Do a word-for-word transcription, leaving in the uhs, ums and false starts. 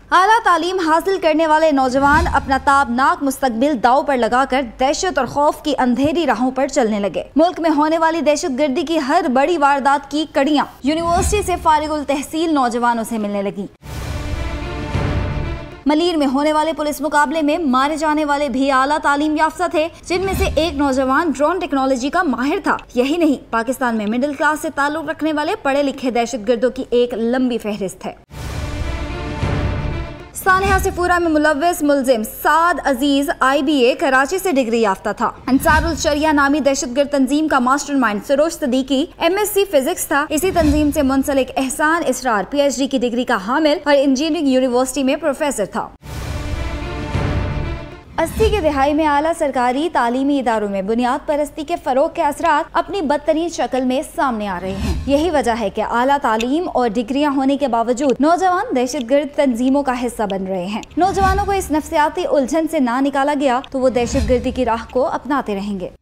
आला तालीम हासिल करने वाले नौजवान अपना ताबनाक मुस्तकबिल दाव पर लगाकर दहशत और खौफ की अंधेरी राहों पर चलने लगे। मुल्क में होने वाली दहशत गर्दी की हर बड़ी वारदात की कड़ियां यूनिवर्सिटी से फारिगुल तहसील नौजवानों से मिलने लगी। मलीर में होने वाले पुलिस मुकाबले में मारे जाने वाले भी आला तालीम याफ्ता थे, जिनमें से एक नौजवान ड्रोन टेक्नोलॉजी का माहिर था। यही नहीं, पाकिस्तान में मिडिल क्लास से ताल्लुक रखने वाले पढ़े लिखे दहशतगर्दों की एक लंबी फहरिस्त है। सानिया सिफूरा में मुलव्वस मुलजिम साद अजीज आई बी ए कराची से डिग्री याफ्ता था। अंसारुल शरिया नामी दहशतगर्द तंजीम का मास्टरमाइंड Saroj Sadiqi M S C physics था। इसी तंजीम से मुंसलिक Ehsan Israr P H D की डिग्री का हामिल और इंजीनियरिंग यूनिवर्सिटी में प्रोफेसर था। अस्सी की दिहाई में आला सरकारी तालीमी इदारों में बुनियाद परस्ती के फरोग के असरात अपनी बदतरीन शक्ल में सामने आ रहे हैं। यही वजह है कि आला तालीम और डिग्रियां होने के बावजूद नौजवान दहशतगर्द तंजीमों का हिस्सा बन रहे हैं। नौजवानों को इस नफ्सियाती उलझन से ना निकाला गया तो वो दहशतगर्दी की राह को अपनाते रहेंगे।